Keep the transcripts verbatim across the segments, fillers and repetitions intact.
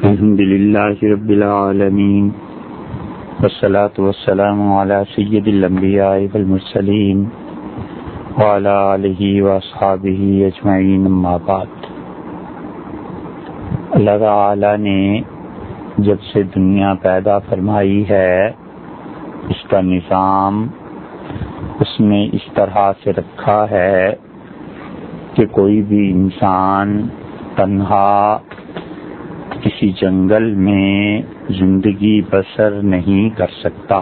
الحمد للہ رب العالمین والصلاة والسلام علی سید الانبیاء والمرسلین وعلی آلہ واصحابہ اجمعین، اما بعد۔ اللہ تعالی نے جب سے دنیا پیدا فرمائی ہے، اس کا نظام اس نے اس طرح سے رکھا ہے کہ کوئی بھی انسان تنہا کسی جنگل میں زندگی بسر نہیں کر سکتا۔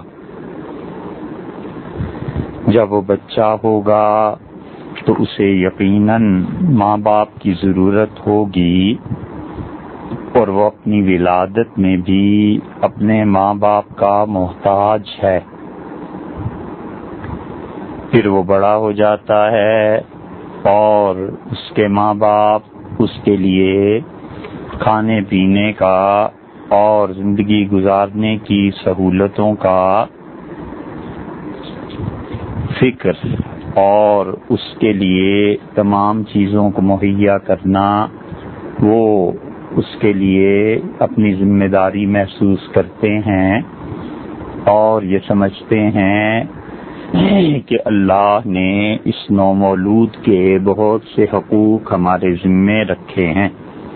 جب وہ بچہ ہوگا تو اسے یقیناً ماں باپ کی ضرورت ہوگی، اور وہ اپنی ولادت میں بھی اپنے ماں باپ کا محتاج ہے۔ پھر وہ بڑا ہو جاتا ہے اور اس کے ماں باپ اس کے لیے کھانے پینے کا اور زندگی گزارنے کی سہولتوں کا فکر اور اس کے لیے تمام چیزوں کو مہیا کرنا، وہ اس کے لیے اپنی ذمہ داری محسوس کرتے ہیں اور یہ سمجھتے ہیں کہ اللہ نے اس نومولود کے بہت سے حقوق ہمارے ذمے رکھے ہیں۔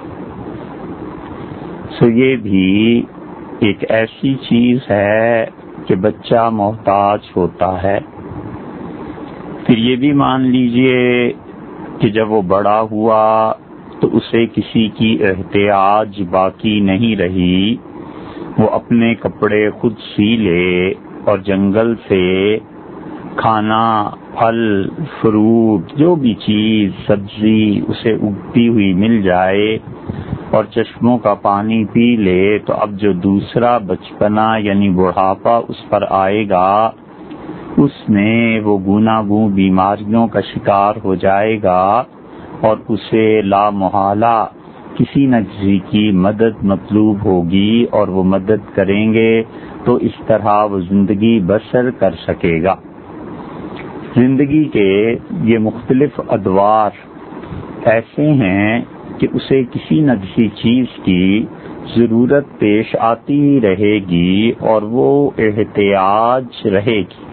تو یہ بھی ایک ایسی چیز ہے کہ بچہ محتاج ہوتا ہے۔ پھر یہ بھی مان لیجئے کہ جب وہ بڑا ہوا تو اسے کسی کی احتیاج باقی نہیں رہی، وہ اپنے کپڑے خود سی لے اور جنگل سے کھانا، پھل، فروٹ، جو بھی چیز، سبزی اسے اگتی ہوئی مل جائے اور چشموں کا پانی پی لے، تو اب جو دوسرا بچپنا یعنی بڑھاپا اس پر آئے گا، اس میں وہ گوناگوں بیماریوں کا شکار ہو جائے گا اور اسے لا محالہ کسی نہ کسی کی مدد مطلوب ہوگی، اور وہ مدد کریں گے تو اس طرح وہ زندگی بسر کر سکے گا۔ زندگی کے یہ مختلف ادوار ایسے ہیں کہ اسے کسی نہ کسی چیز کی ضرورت پیش آتی رہے گی اور وہ احتیاج رہے گی۔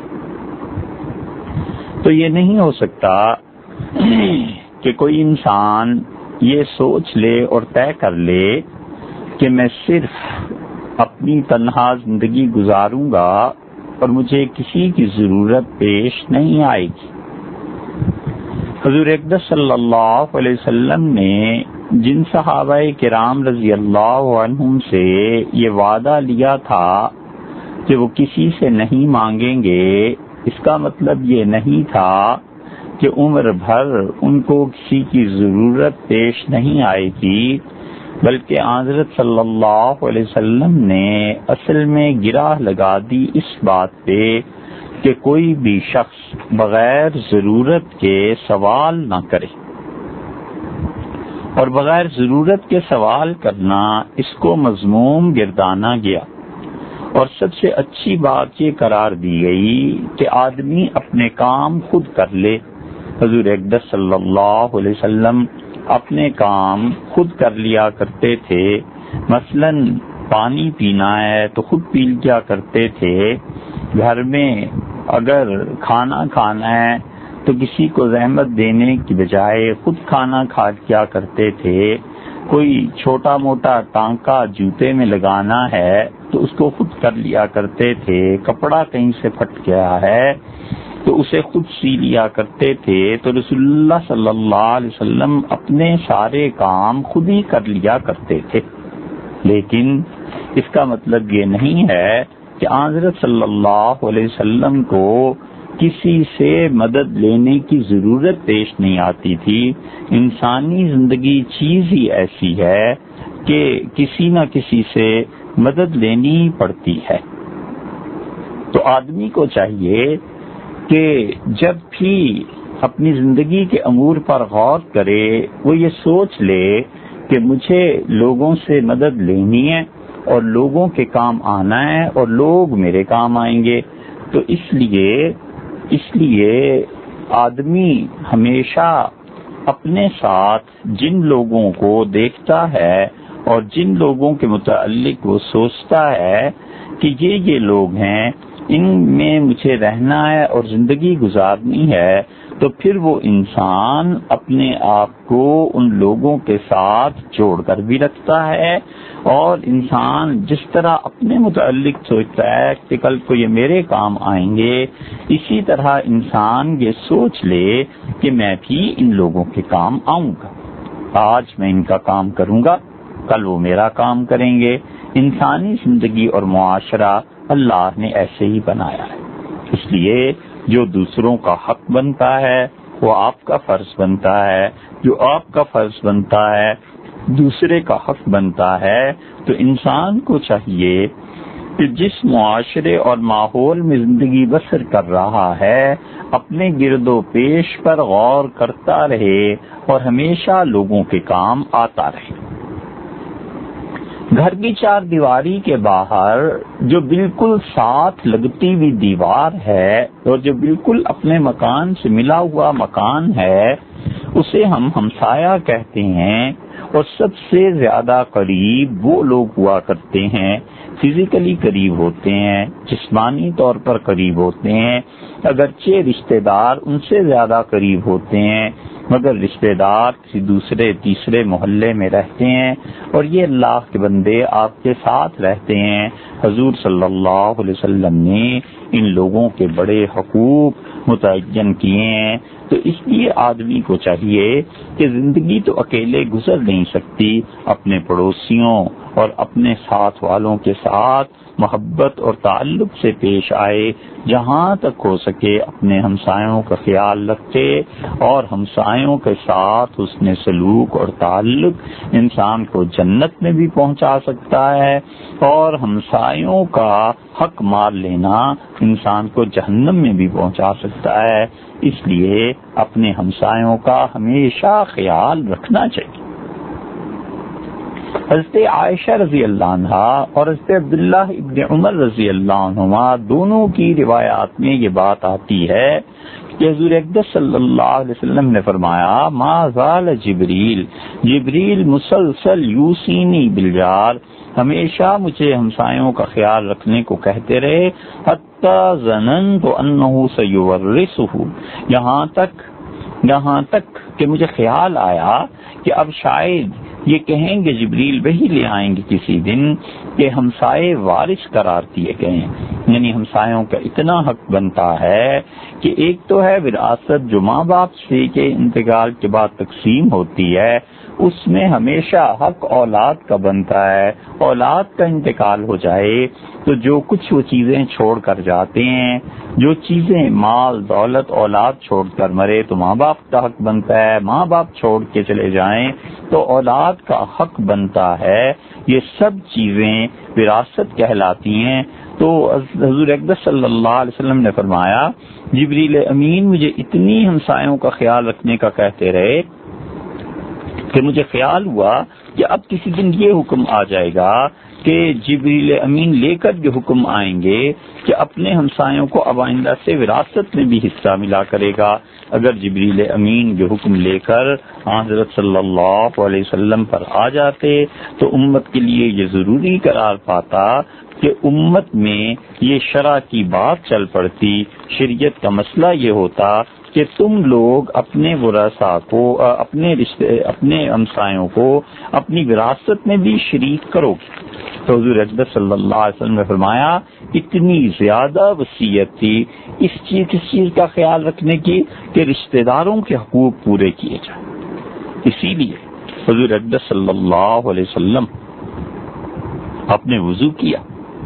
تو یہ نہیں ہو سکتا کہ کوئی انسان یہ سوچ لے اور طے کر لے کہ میں صرف اپنی تنہا زندگی گزاروں گا اور مجھے کسی کی ضرورت پیش نہیں آئے گی۔ حضور اقدس صلی اللہ علیہ وسلم نے جن صحابہ کرام رضی اللہ عنہم سے یہ وعدہ لیا تھا کہ وہ کسی سے نہیں مانگیں گے، اس کا مطلب یہ نہیں تھا کہ عمر بھر ان کو کسی کی ضرورت پیش نہیں آئے گی، بلکہ حضرت صلی اللہ علیہ وسلم نے اصل میں گرہ لگا دی اس بات پہ کہ کوئی بھی شخص بغیر ضرورت کے سوال نہ کرے، اور بغیر ضرورت کے سوال کرنا اس کو مذموم گردانا گیا، اور سب سے اچھی بات یہ قرار دی گئی کہ آدمی اپنے کام خود کر لے۔ حضور اقدس صلی اللہ علیہ وسلم اپنے کام خود کر لیا کرتے تھے۔ مثلا پانی پینا ہے تو خود پی لیا کرتے تھے، گھر میں اگر کھانا کھانا ہے تو کسی کو زحمت دینے کی بجائے خود کھانا کھا لیا کرتے تھے، کوئی چھوٹا موٹا ٹانکا جوتے میں لگانا ہے تو اس کو خود کر لیا کرتے تھے، کپڑا کہیں سے پھٹ گیا ہے تو اسے خود سی لیا کرتے تھے۔ تو رسول اللہ صلی اللہ علیہ وسلم اپنے سارے کام خود ہی کر لیا کرتے تھے، لیکن اس کا مطلب یہ نہیں ہے کہ حضرت صلی اللہ علیہ وسلم کو کسی سے مدد لینے کی ضرورت پیش نہیں آتی تھی۔ انسانی زندگی چیز ہی ایسی ہے کہ کسی نہ کسی سے مدد لینی پڑتی ہے۔ تو آدمی کو چاہیے کہ جب بھی اپنی زندگی کے امور پر غور کرے، وہ یہ سوچ لے کہ مجھے لوگوں سے مدد لینی ہے اور لوگوں کے کام آنا ہے اور لوگ میرے کام آئیں گے۔ تو اس لیے اس لیے آدمی ہمیشہ اپنے ساتھ جن لوگوں کو دیکھتا ہے اور جن لوگوں کے متعلق وہ سوچتا ہے کہ یہ یہ لوگ ہیں، ان میں مجھے رہنا ہے اور زندگی گزارنی ہے، تو پھر وہ انسان اپنے آپ کو ان لوگوں کے ساتھ جوڑ کر بھی رکھتا ہے، اور انسان جس طرح اپنے متعلق سوچتا ہے کہ کل کو یہ میرے کام آئیں گے، اسی طرح انسان یہ سوچ لے کہ میں بھی ان لوگوں کے کام آؤں گا، آج میں ان کا کام کروں گا، کل وہ میرا کام کریں گے۔ انسانی زندگی اور معاشرہ اللہ نے ایسے ہی بنایا ہے، اس لیے جو دوسروں کا حق بنتا ہے وہ آپ کا فرض بنتا ہے، جو آپ کا فرض بنتا ہے دوسرے کا حق بنتا ہے۔ تو انسان کو چاہیے کہ جس معاشرے اور ماحول میں زندگی بسر کر رہا ہے اپنے گرد و پیش پر غور کرتا رہے اور ہمیشہ لوگوں کے کام آتا رہے۔ گھر کی چار دیواری کے باہر جو بالکل ساتھ لگتی ہوئی دیوار ہے اور جو بالکل اپنے مکان سے ملا ہوا مکان ہے اسے ہم ہمسایہ کہتے ہیں، اور سب سے زیادہ قریب وہ لوگ ہوا کرتے ہیں، فزیکلی قریب ہوتے ہیں، جسمانی طور پر قریب ہوتے ہیں، اگرچہ رشتہ دار ان سے زیادہ قریب ہوتے ہیں مگر رشتہ دار کسی دوسرے تیسرے محلے میں رہتے ہیں، اور یہ اللہ کے بندے آپ کے ساتھ رہتے ہیں۔ حضور صلی اللہ علیہ وسلم نے ان لوگوں کے بڑے حقوق متعین کیے ہیں۔ تو اس لیے آدمی کو چاہیے کہ زندگی تو اکیلے گزر نہیں سکتی، اپنے پڑوسیوں اور اپنے ساتھ والوں کے ساتھ محبت اور تعلق سے پیش آئے، جہاں تک ہو سکے اپنے ہمسایوں کا خیال رکھے، اور ہمسایوں کے ساتھ حسن سلوک اور تعلق انسان کو جنت میں بھی پہنچا سکتا ہے، اور ہمسایوں کا حق مار لینا انسان کو جہنم میں بھی پہنچا سکتا ہے۔ اس لیے اپنے ہمسایوں کا ہمیشہ خیال رکھنا چاہیے۔ حضرت عائشہ رضی اللہ عنہا اور حضرت عبداللہ ابن عمر رضی اللہ عنہما دونوں کی روایات میں یہ بات آتی ہے کہ حضور اقدس صلی اللہ علیہ وسلم نے فرمایا، ما زال جبریل جبریل مسلسل یوسینی بالجار، ہمیشہ مجھے ہمسایوں کا خیال رکھنے کو کہتے رہے، حتی ظننت انہ سیورثہ، یہاں تک یہاں تک کہ مجھے خیال آیا کہ اب شاید یہ کہیں گے جبریل وہی لے آئیں گے کسی دن کہ ہمسائے وارث قرار دیے گئے ہیں، یعنی ہمسایوں کا اتنا حق بنتا ہے کہ ایک تو ہے وراثت جو ماں باپ سے کے انتقال کے بعد تقسیم ہوتی ہے، اس میں ہمیشہ حق اولاد کا بنتا ہے، اولاد کا انتقال ہو جائے تو جو کچھ وہ چیزیں چھوڑ کر جاتے ہیں، جو چیزیں مال دولت اولاد چھوڑ کر مرے تو ماں باپ کا حق بنتا ہے، ماں باپ چھوڑ کے چلے جائیں تو اولاد کا حق بنتا ہے، یہ سب چیزیں وراثت کہلاتی ہیں۔ تو حضور اقدس صلی اللہ علیہ وسلم نے فرمایا، جبریل امین مجھے اتنی ہمسایوں کا خیال رکھنے کا کہتے رہے کہ مجھے خیال ہوا کہ اب کسی دن یہ حکم آ جائے گا کہ جبریل امین لے کر یہ حکم آئیں گے کہ اپنے ہمسایوں کو اب آئندہ سے وراثت میں بھی حصہ ملا کرے گا۔ اگر جبریل امین یہ حکم لے کر حضرت صلی اللہ علیہ وسلم پر آ جاتے تو امت کے لیے یہ ضروری قرار پاتا کہ امت میں یہ شرع کی بات چل پڑتی، شریعت کا مسئلہ یہ ہوتا کہ تم لوگ اپنے ورثاء کو اپنے رشتے اپنے ہمسایوں کو اپنی وراثت میں بھی شریک کرو گے۔ تو حضور اقدس صلی اللہ علیہ وسلم نے فرمایا اتنی زیادہ وصیت تھی اس چیز کس چیز کا خیال رکھنے کی کہ رشتہ داروں کے حقوق پورے کیے جائیں۔ اسی لیے حضور اقدس صلی اللہ علیہ وسلم اپنے وضو کیا،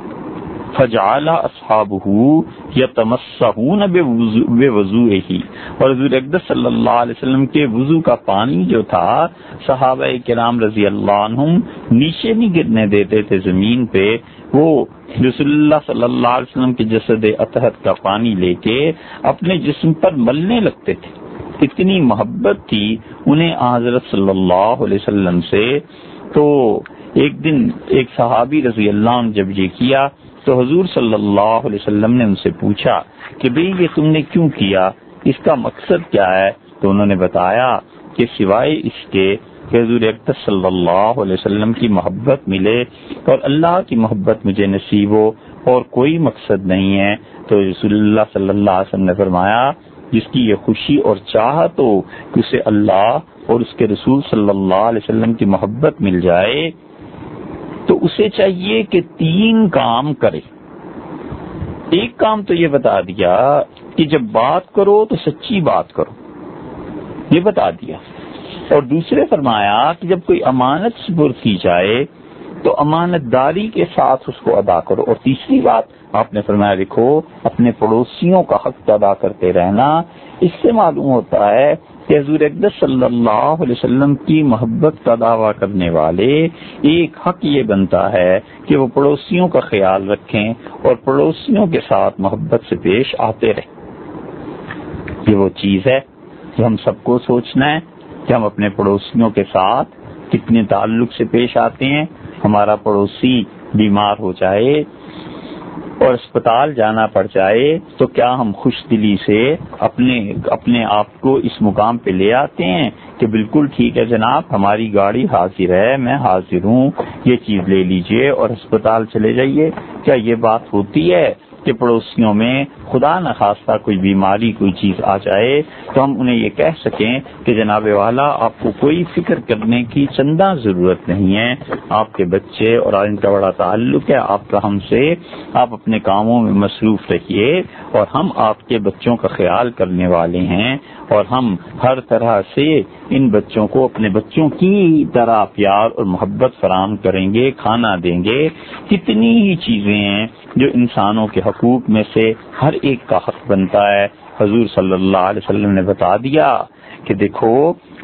فجعل اصحابہ یتمسحون بوضوئہ، اور حضور اقدس صلی اللہ علیہ وسلم کے وضو کا پانی جو تھا صحابہ کرام رضی اللہ عنہم نیچے نہیں گرنے دیتے تھے زمین پہ، وہ رسول اللہ صلی اللہ علیہ وسلم کے جسد اطہر کا پانی لے کے اپنے جسم پر ملنے لگتے تھے، اتنی محبت تھی انہیں حضرت صلی اللہ علیہ وسلم سے۔ تو ایک دن ایک صحابی رضی اللہ عنہ جب یہ کیا تو حضور صلی اللہ علیہ وسلم نے ان سے پوچھا کہ بھئی یہ تم نے کیوں کیا، اس کا مقصد کیا ہے؟ تو انہوں نے بتایا کہ سوائے اس کے کہ حضور اقدس صلی اللہ علیہ وسلم کی محبت ملے اور اللہ کی محبت مجھے نصیب ہو اور کوئی مقصد نہیں ہے، تو رسول اللہ صلی اللہ علیہ وسلم نے فرمایا جس کی یہ خوشی اور چاہت ہو کہ اسے اللہ اور اس کے رسول صلی اللہ علیہ وسلم کی محبت مل جائے، تو اسے چاہیے کہ تین کام کرے۔ ایک کام تو یہ بتا دیا کہ جب بات کرو تو سچی بات کرو، یہ بتا دیا، اور دوسرے فرمایا کہ جب کوئی امانت سپرد کی جائے تو امانت داری کے ساتھ اس کو ادا کرو، اور تیسری بات آپ نے فرمایا لکھو اپنے پڑوسیوں کا حق ادا کرتے رہنا۔ اس سے معلوم ہوتا ہے کہ حضور اقدس صلی اللہ علیہ وسلم کی محبت کا دعویٰ کرنے والے ایک حق یہ بنتا ہے کہ وہ پڑوسیوں کا خیال رکھیں اور پڑوسیوں کے ساتھ محبت سے پیش آتے رہیں۔ یہ وہ چیز ہے جو ہم سب کو سوچنا ہے کہ ہم اپنے پڑوسیوں کے ساتھ کتنے تعلق سے پیش آتے ہیں۔ ہمارا پڑوسی بیمار ہو جائے اور اسپتال جانا پڑ جائے تو کیا ہم خوش دلی سے اپنے اپنے آپ کو اس مقام پہ لے آتے ہیں کہ بالکل ٹھیک ہے جناب، ہماری گاڑی حاضر ہے، میں حاضر ہوں، یہ چیز لے لیجئے اور اسپتال چلے جائیے؟ کیا یہ بات ہوتی ہے کہ پڑوسیوں میں خدا نخواستہ کوئی بیماری کوئی چیز آ جائے تو ہم انہیں یہ کہہ سکیں کہ جناب والا آپ کو کوئی فکر کرنے کی چندہ ضرورت نہیں ہے، آپ کے بچے اور ان کا بڑا تعلق ہے آپ کا ہم سے، آپ اپنے کاموں میں مصروف رہیے اور ہم آپ کے بچوں کا خیال کرنے والے ہیں اور ہم ہر طرح سے ان بچوں کو اپنے بچوں کی طرح پیار اور محبت فراہم کریں گے، کھانا دیں گے۔ کتنی ہی چیزیں ہیں جو انسانوں کے حقوق میں سے ہر ایک کا حق بنتا ہے۔ حضور صلی اللہ علیہ وسلم نے بتا دیا کہ دیکھو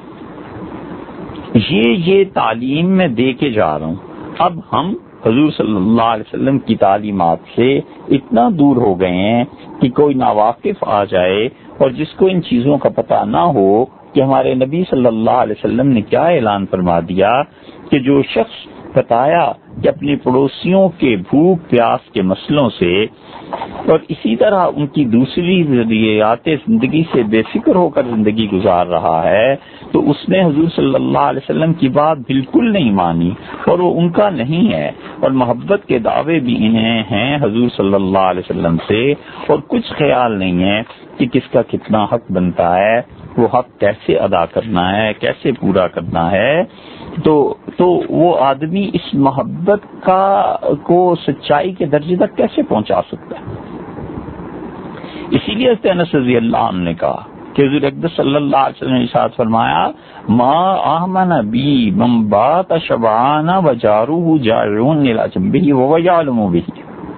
یہ یہ تعلیم میں دے کے جا رہا ہوں۔ اب ہم حضور صلی اللہ علیہ وسلم کی تعلیمات سے اتنا دور ہو گئے ہیں کہ کوئی ناواقف آ جائے اور جس کو ان چیزوں کا پتہ نہ ہو کہ ہمارے نبی صلی اللہ علیہ وسلم نے کیا اعلان فرما دیا کہ جو شخص بتایا کہ اپنے پڑوسیوں کے بھوک پیاس کے مسئلوں سے اور اسی طرح ان کی دوسری ضروریات زندگی سے بے فکر ہو کر زندگی گزار رہا ہے، تو اس نے حضور صلی اللہ علیہ وسلم کی بات بالکل نہیں مانی اور وہ ان کا نہیں ہے، اور محبت کے دعوے بھی انہیں ہیں حضور صلی اللہ علیہ وسلم سے، اور کچھ خیال نہیں ہے کہ کس کا کتنا حق بنتا ہے، وہ حق کیسے ادا کرنا ہے، کیسے پورا کرنا ہے۔ تو تو وہ آدمی اس محبت کا کو سچائی کے درجے تک کیسے پہنچا سکتا ہے؟ اسی لیے حضرت انس رضی اللہ عنہ نے کہا کہ حضور اقدس صلی اللہ علیہ وسلم نے ارشاد فرمایا ما آمن بی من بات شبعان وجارہ جائعون الی جنبہ وهو یعلم بہ،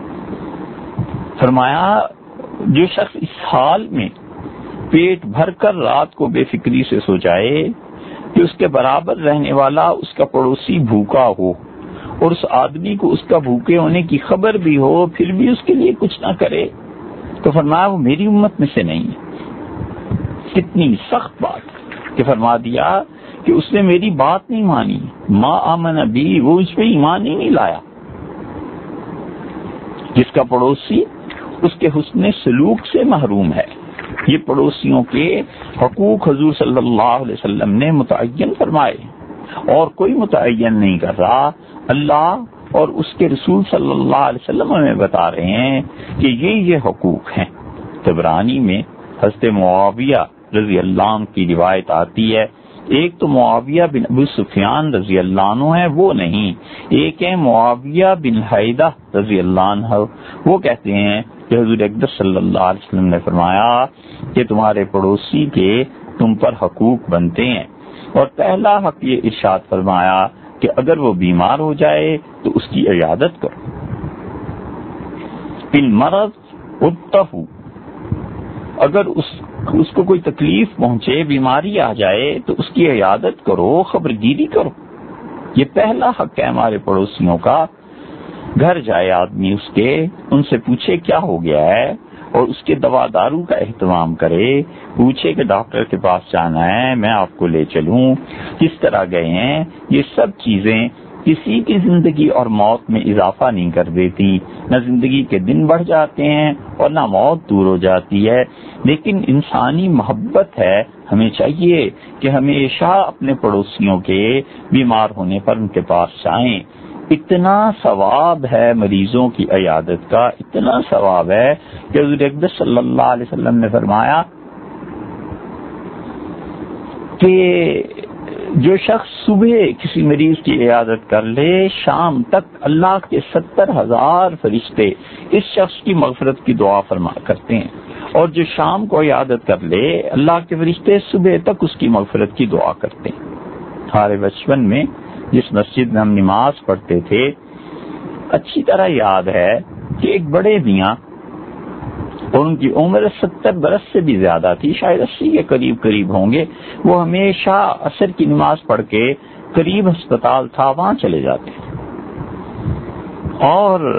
فرمایا جو شخص اس حال میں پیٹ بھر کر رات کو بے فکری سے سو جائے کہ اس کے برابر رہنے والا اس کا پڑوسی بھوکا ہو اور اس آدمی کو اس کا بھوکے ہونے کی خبر بھی ہو پھر بھی اس کے لیے کچھ نہ کرے، تو فرمایا وہ میری امت میں سے نہیں ہے۔ کتنی سخت بات کہ فرما دیا کہ اس نے میری بات نہیں مانی، ما آمن بی، وہ اس پہ ایمان ہی نہیں لایا۔ جس کا پڑوسی اس کے حسن سلوک سے محروم ہے، یہ پڑوسیوں کے حقوق حضور صلی اللہ علیہ وسلم نے متعین فرمائے اور کوئی متعین نہیں کر رہا، اللہ اور اس کے رسول صلی اللہ علیہ وسلم ہمیں بتا رہے ہیں کہ یہ یہ حقوق ہیں۔ طبرانی میں حضرت معاویہ رضی اللہ عنہ کی روایت آتی ہے، ایک تو معاویہ بن ابو سفیان رضی اللہ عنہ ہے، وہ نہیں، ایک ہے معاویہ بن حیدہ رضی اللہ عنہ، وہ کہتے ہیں کہ حضور اقدس صلی اللہ علیہ وسلم نے فرمایا کہ تمہارے پڑوسی کے تم پر حقوق بنتے ہیں، اور پہلا حق یہ ارشاد فرمایا کہ اگر وہ بیمار ہو جائے تو اس کی عیادت کرو، ان مرض اتہو، اگر اس اس کو کوئی تکلیف پہنچے بیماری آ جائے تو اس کی عیادت کرو، خبرگیری کرو۔ یہ پہلا حق ہے ہمارے پڑوسیوں کا۔ گھر جائے آدمی اس کے، ان سے پوچھے کیا ہو گیا ہے اور اس کے دوا دارو کا اہتمام کرے، پوچھے کہ ڈاکٹر کے پاس جانا ہے میں آپ کو لے چلوں، کس طرح گئے ہیں، یہ سب چیزیں کسی کی زندگی اور موت میں اضافہ نہیں کر دیتی، نہ زندگی کے دن بڑھ جاتے ہیں اور نہ موت دور ہو جاتی ہے، لیکن انسانی محبت ہے، ہمیں چاہیے کہ ہمیشہ اپنے پڑوسیوں کے بیمار ہونے پر ان کے پاس جائیں۔ اتنا ثواب ہے مریضوں کی عیادت کا، اتنا ثواب ہے کہ حضور اقدس صلی اللہ علیہ وسلم نے فرمایا کہ جو شخص صبح کسی مریض کی عیادت کر لے، شام تک اللہ کے ستر ہزار فرشتے اس شخص کی مغفرت کی دعا فرما کرتے ہیں، اور جو شام کو عیادت کر لے، اللہ کے فرشتے صبح تک اس کی مغفرت کی دعا کرتے ہیں۔ ہمارے بچپن میں جس مسجد میں ہم نماز پڑھتے تھے، اچھی طرح یاد ہے کہ ایک بڑے میاں، اور ان کی عمر ستر برس سے بھی زیادہ تھی، شاید اسی کے قریب قریب ہوں گے، وہ ہمیشہ عصر کی نماز پڑھ کے قریب ہسپتال تھا وہاں چلے جاتے تھے، اور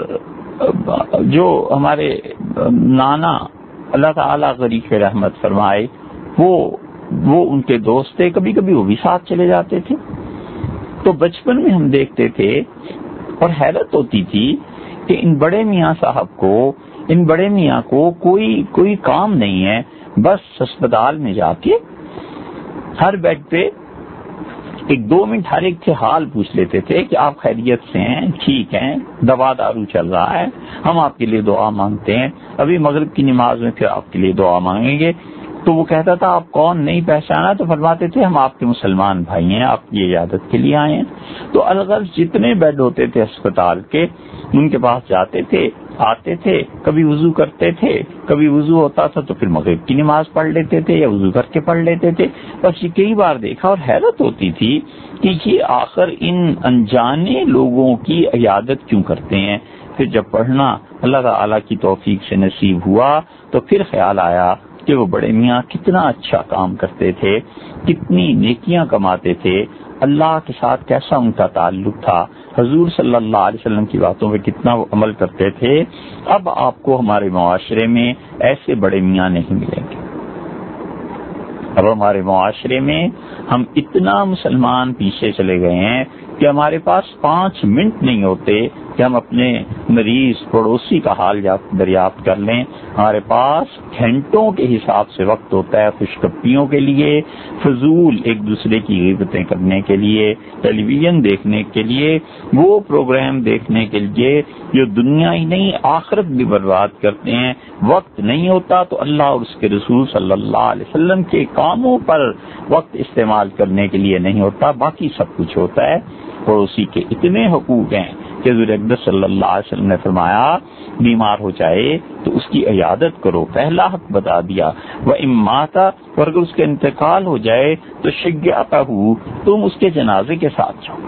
جو ہمارے نانا اللہ تعالیٰ غریق رحمت فرمائے وہ وہ ان کے دوست تھے، کبھی کبھی وہ بھی ساتھ چلے جاتے تھے۔ تو بچپن میں ہم دیکھتے تھے اور حیرت ہوتی تھی کہ ان بڑے میاں صاحب کو ان بڑے میاں کو کوئی کوئی کام نہیں ہے، بس ہسپتال میں جا کے ہر بیڈ پہ ایک دو منٹ ہر ایک سے حال پوچھ لیتے تھے کہ آپ خیریت سے ہیں، ٹھیک ہیں، دوا دارو چل رہا ہے، ہم آپ کے لیے دعا مانگتے ہیں، ابھی مغرب کی نماز میں پھر آپ کے لیے دعا مانگیں گے۔ تو وہ کہتا تھا آپ کون، نہیں پہچانا؟ تو فرماتے تھے ہم آپ کے مسلمان بھائی ہیں، آپ کی عیادت کے لیے آئے ہیں۔ تو الغرض جتنے بیڈ ہوتے تھے اسپتال کے، ان کے پاس جاتے تھے، آتے تھے، کبھی وضو کرتے تھے، کبھی وضو ہوتا تھا تو پھر مغرب کی نماز پڑھ لیتے تھے یا وضو کر کے پڑھ لیتے تھے۔ بس یہ کئی بار دیکھا اور حیرت ہوتی تھی کہ یہ آخر ان انجانے لوگوں کی عیادت کیوں کرتے ہیں۔ پھر جب پڑھنا اللہ تعالیٰ کی توفیق سے نصیب ہوا تو پھر خیال آیا کہ وہ بڑے میاں کتنا اچھا کام کرتے تھے، کتنی نیکیاں کماتے تھے، اللہ کے ساتھ کیسا ان کا تعلق تھا، حضور صلی اللہ علیہ وسلم کی باتوں پہ کتنا وہ عمل کرتے تھے۔ اب آپ کو ہمارے معاشرے میں ایسے بڑے میاں نہیں ملیں گے۔ اب ہمارے معاشرے میں ہم اتنا مسلمان پیچھے چلے گئے ہیں کہ ہمارے پاس پانچ منٹ نہیں ہوتے کہ ہم اپنے مریض پڑوسی کا حال دریافت کر لیں۔ ہمارے پاس گھنٹوں کے حساب سے وقت ہوتا ہے خوشگپیوں کے لیے، فضول ایک دوسرے کی غیبتیں کرنے کے لیے، ٹیلی ویژن دیکھنے کے لیے، وہ پروگرام دیکھنے کے لیے جو دنیا ہی نہیں آخرت بھی برباد کرتے ہیں۔ وقت نہیں ہوتا تو اللہ اور اس کے رسول صلی اللہ علیہ وسلم کے کاموں پر وقت استعمال کرنے کے لیے نہیں ہوتا، باقی سب کچھ ہوتا ہے۔ پڑوسی کے اتنے حقوق ہیں کہ حضور اقدس صلی اللہ علیہ وسلم نے فرمایا بیمار ہو جائے تو اس کی عیادت کرو، پہلا حق بتا دیا۔ وَإِن مَاتَ، اور اگر اس کے انتقال ہو جائے تو شَجَّعْتَهُ، تم اس کے جنازے کے ساتھ جاؤ۔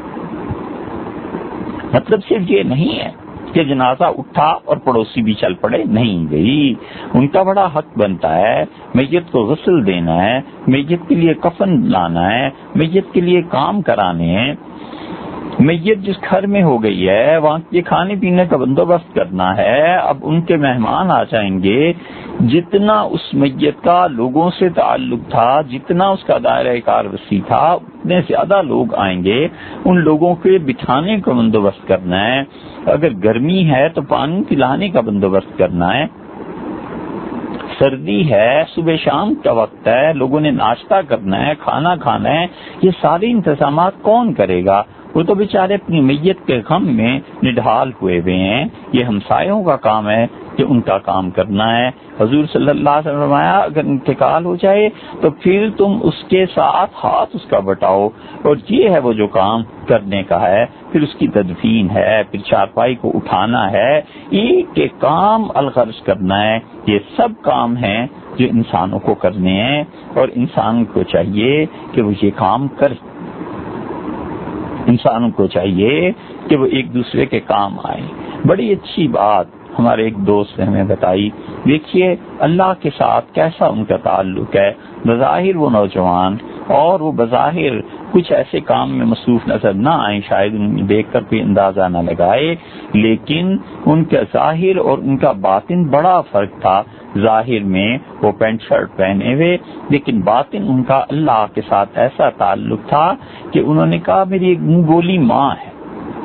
مطلب صرف یہ نہیں ہے کہ جنازہ اٹھا اور پڑوسی بھی چل پڑے، نہیں گئی، ان کا بڑا حق بنتا ہے، میت کو غسل دینا ہے، میت کے لیے کفن لانا ہے، میت کے لیے کام کرانے ہیں، میت جس گھر میں ہو گئی ہے وہاں کے کھانے پینے کا بندوبست کرنا ہے۔ اب ان کے مہمان آ جائیں گے، جتنا اس میت کا لوگوں سے تعلق تھا، جتنا اس کا دائرہ کار وسیع تھا، اتنے زیادہ لوگ آئیں گے، ان لوگوں کے بٹھانے کا بندوبست کرنا ہے، اگر گرمی ہے تو پانی پلانے کا بندوبست کرنا ہے، سردی ہے، صبح شام کا وقت ہے، لوگوں نے ناشتہ کرنا ہے، کھانا کھانا ہے، یہ سارے انتظامات کون کرے گا؟ وہ تو بیچارے اپنی میت کے غم میں نڈھال ہوئے ہوئے ہیں، یہ ہمسایوں کا کام ہے کہ ان کا کام کرنا ہے۔ حضور صلی اللہ علیہ وسلم نے فرمایا اگر انتقال ہو جائے تو پھر تم اس کے ساتھ ہاتھ اس کا بٹاؤ، اور یہ ہے وہ جو کام کرنے کا ہے، پھر اس کی تدفین ہے، پھر چارپائی کو اٹھانا ہے، ایک ایک کام الغرض کرنا ہے۔ یہ سب کام ہیں جو انسانوں کو کرنے ہیں اور انسان کو چاہیے کہ وہ یہ کام کرے، انسانوں کو چاہیے کہ وہ ایک دوسرے کے کام آئے۔ بڑی اچھی بات ہمارے ایک دوست نے ہمیں بتائی، دیکھیے اللہ کے ساتھ کیسا ان کا تعلق ہے۔ بظاہر وہ نوجوان اور وہ بظاہر کچھ ایسے کام میں مصروف نظر نہ آئے، شاید انہیں دیکھ کر کوئی اندازہ نہ لگائے، لیکن ان کا ظاہر اور ان کا باطن بڑا فرق تھا۔ ظاہر میں وہ پینٹ شرٹ پہنے ہوئے، لیکن باطن ان کا اللہ کے ساتھ ایسا تعلق تھا کہ انہوں نے کہا میری ایک منہ بولی ماں ہے،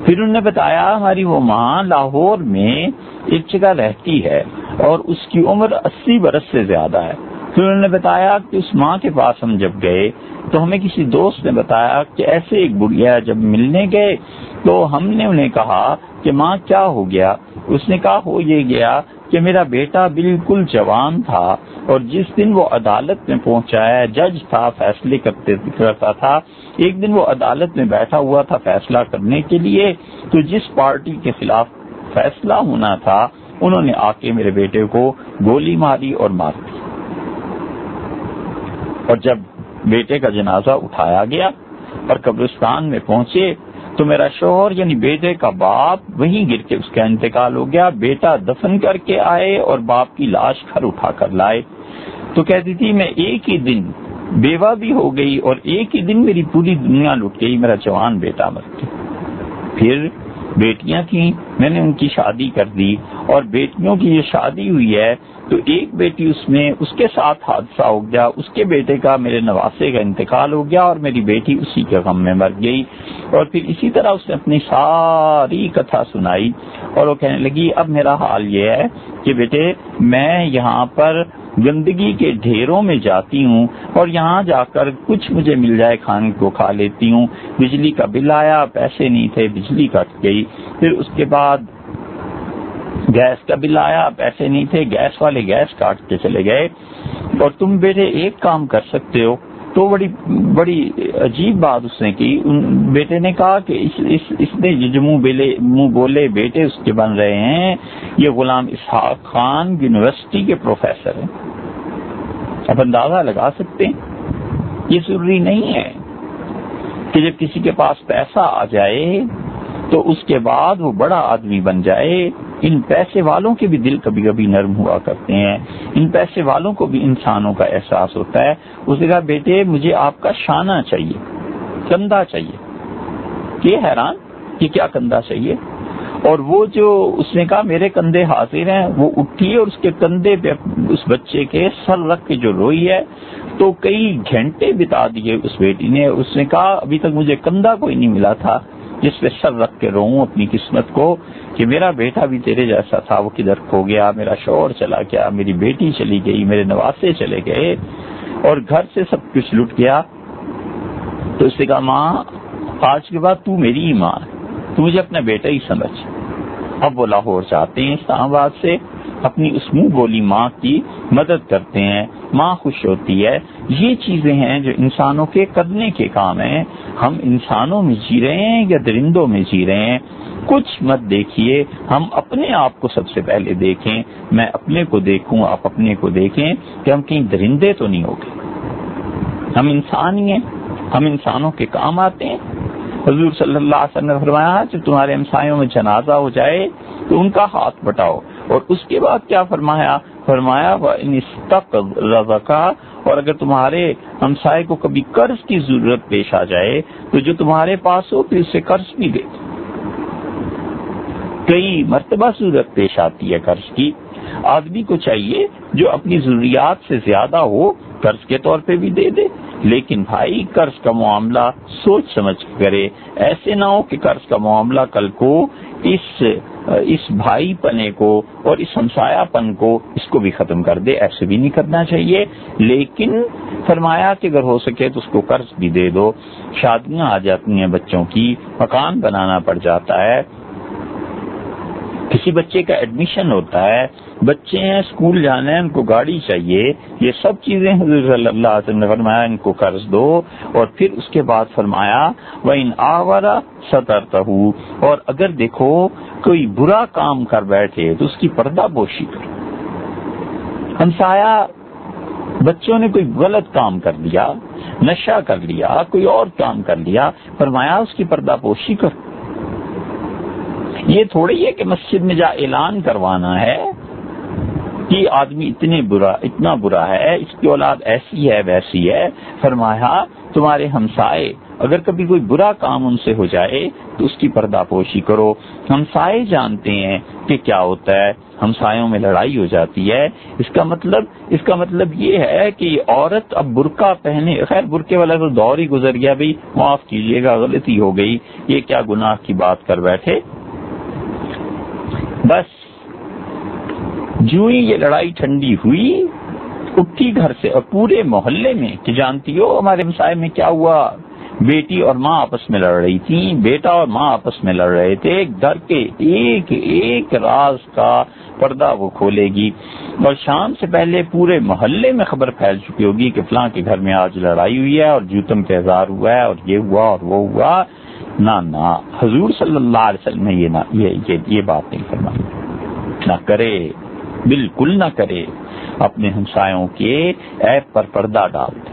پھر انہوں نے بتایا ہماری وہ ماں لاہور میں ایک جگہ رہتی ہے اور اس کی عمر اسی برس سے زیادہ ہے. پھر انہوں نے بتایا کہ اس ماں کے پاس ہم جب گئے تو ہمیں کسی دوست نے بتایا کہ ایسے ایک بڑھیا جب ملنے گئے تو ہم نے انہیں کہا کہ ماں کیا ہو گیا؟ اس نے کہا ہو یہ گیا کہ میرا بیٹا بالکل جوان تھا اور جس دن وہ عدالت میں پہنچا ہے، جج تھا، فیصلے کرتے کرتا تھا، ایک دن وہ عدالت میں بیٹھا ہوا تھا فیصلہ کرنے کے لیے، تو جس پارٹی کے خلاف فیصلہ ہونا تھا انہوں نے آ کے میرے بیٹے کو گولی ماری اور مار دی. اور جب بیٹے کا جنازہ اٹھایا گیا اور قبرستان میں پہنچے تو میرا شوہر یعنی بیٹے کا باپ وہیں گر کے اس کا انتقال ہو گیا. بیٹا دفن کر کے آئے اور باپ کی لاش گھر اٹھا کر لائے. تو کہتی تھی میں ایک ہی دن بیوہ بھی ہو گئی اور ایک ہی دن میری پوری دنیا لٹ گئی، میرا جوان بیٹا مر گیا. پھر بیٹیاں تھیں، میں نے ان کی شادی کر دی اور بیٹیوں کی یہ شادی ہوئی ہے تو ایک بیٹی اس میں اس کے ساتھ حادثہ ہو گیا، اس کے بیٹے کا میرے نواسے کا انتقال ہو گیا اور میری بیٹی اسی کے غم میں مر گئی. اور پھر اسی طرح اس نے اپنی ساری کتھا سنائی اور وہ کہنے لگی اب میرا حال یہ ہے کہ بیٹے میں یہاں پر گندگی کے ڈھیروں میں جاتی ہوں اور یہاں جا کر کچھ مجھے مل جائے کھانے کو کھا لیتی ہوں. بجلی کا بل آیا، پیسے نہیں تھے، بجلی کٹ گئی. پھر اس کے بعد گیس کا بل آیا، پیسے نہیں تھے، گیس والے گیس کاٹ کے چلے گئے. اور تم بیٹے ایک کام کر سکتے ہو. تو بڑی بڑی عجیب بات اس نے کی. بیٹے نے کہا کہ اس اس, اس نے جو منہ بولے منہ بولے بیٹے اس کے بن رہے ہیں، یہ غلام اسحاق خان یونیورسٹی کے پروفیسر ہیں. اب اندازہ لگا سکتے ہیں. یہ ضروری نہیں ہے کہ جب کسی کے پاس پیسہ آ جائے تو اس کے بعد وہ بڑا آدمی بن جائے. ان پیسے والوں کے بھی دل کبھی کبھی نرم ہوا کرتے ہیں، ان پیسے والوں کو بھی انسانوں کا احساس ہوتا ہے. اس نے کہا بیٹے مجھے آپ کا شانہ چاہیے، کندھا چاہیے. یہ حیران کہ کیا کندھا چاہیے؟ اور وہ جو اس نے کہا میرے کندھے حاضر ہیں، وہ اٹھی اور اس کے کندھے پہ اس بچے کے سر رکھ کے جو روئی ہے تو کئی گھنٹے بتا دیے اس بیٹی نے. اس نے کہا ابھی تک مجھے کندھا کوئی نہیں ملا تھا جس پہ سر رکھ کے روؤں اپنی قسمت کو کہ میرا بیٹا بھی تیرے جیسا تھا، وہ کدھر کھو گیا، میرا شوہر چلا گیا، میری بیٹی چلی گئی، میرے نواسے چلے گئے اور گھر سے سب کچھ لٹ گیا. تو اس نے کہا ماں آج کے بعد تو میری ہی ماں ہے، تو مجھے اپنا بیٹا ہی سمجھ. اب وہ لاہور جاتے ہیں اسلام آباد سے، اپنی اس منہ بولی ماں کی مدد کرتے ہیں، ماں خوش ہوتی ہے. یہ چیزیں ہیں جو انسانوں کے کرنے کے کام ہیں. ہم انسانوں میں جی رہے ہیں یا درندوں میں جی رہے ہیں؟ کچھ مت دیکھیے، ہم اپنے آپ کو سب سے پہلے دیکھیں. میں اپنے کو دیکھوں، آپ اپنے کو دیکھیں کہ ہم کہیں درندے تو نہیں ہو گئے. ہم انسان ہی ہیں، ہم انسانوں کے کام آتے ہیں. حضور صلی اللہ علیہ وسلم نے فرمایا جب تمہارے ہمسایوں میں جنازہ ہو جائے تو ان کا ہاتھ بٹاؤ. اور اس کے بعد کیا فرمایا؟ فرمایا وَإِنِ اسْتَقْرَضَكَ، اور اگر تمہارے ہمسائے کو کبھی قرض کی ضرورت پیش آ جائے تو جو تمہارے پاس ہو پھر اسے قرض بھی دے. کئی مرتبہ ضرورت پیش آتی ہے قرض کی. آدمی کو چاہیے جو اپنی ضروریات سے زیادہ ہو قرض کے طور پہ بھی دے دے، لیکن بھائی قرض کا معاملہ سوچ سمجھ کرے. ایسے نہ ہو کہ قرض کا معاملہ کل کو اس اس بھائی پنے کو اور اس ہمسایہ پن کو اس کو بھی ختم کر دے. ایسے بھی نہیں کرنا چاہیے. لیکن فرمایا کہ اگر ہو سکے تو اس کو قرض بھی دے دو. شادیاں آ جاتی ہیں بچوں کی، مکان بنانا پڑ جاتا ہے، کسی بچے کا ایڈمیشن ہوتا ہے، بچے ہیں اسکول جانا ہے، ان کو گاڑی چاہیے. یہ سب چیزیں حضور صلی اللہ علیہ وسلم نے فرمایا ان کو قرض دو. اور پھر اس کے بعد فرمایا وَإِنْ آوَرَ سَتَرْتَهُ، اور اگر دیکھو کوئی برا کام کر بیٹھے تو اس کی پردہ پوشی کرو. ہمسایہ بچوں نے کوئی غلط کام کر لیا، نشہ کر لیا، کوئی اور کام کر لیا، فرمایا اس کی پردہ پوشی کرو. یہ تھوڑی ہے کہ مسجد میں جا اعلان کروانا ہے کہ آدمی اتنے برا اتنا برا ہے، اس کی اولاد ایسی ہے ویسی ہے. فرمایا تمہارے ہمسائے اگر کبھی کوئی برا کام ان سے ہو جائے تو اس کی پردہ پوشی کرو. ہمسائے جانتے ہیں کہ کیا ہوتا ہے, ہمسایوں میں لڑائی ہو جاتی ہے. اس کا مطلب اس کا مطلب یہ ہے کہ یہ عورت اب برقع پہنے, خیر برقعے والا تو دور ہی گزر گیا, بھائی معاف کیجیے گا غلطی ہو گئی, یہ کیا گناہ کی بات کر بیٹھے. بس جو ہی یہ لڑائی ٹھنڈی ہوئی, اٹھی گھر سے اور پورے محلے میں کہ جانتی ہو ہمارے ہمسائے میں کیا ہوا, بیٹی اور ماں آپس میں لڑ رہی تھی, بیٹا اور ماں آپس میں لڑ رہے تھے, گھر کے ایک ایک راز کا پردہ وہ کھولے گی, اور شام سے پہلے پورے محلے میں خبر پھیل چکی ہوگی کہ فلاں کے گھر میں آج لڑائی ہوئی ہے اور جوتم کا اظہار ہوا ہے اور یہ ہوا اور وہ ہوا. نہ نہ حضور صلی اللہ علیہ وسلم نے یہ نہ یہ یہ, یہ بات نہیں فرمائی. نہ کرے, بالکل نہ کرے, اپنے ہمسایوں کے عیب پر پردہ ڈال دے.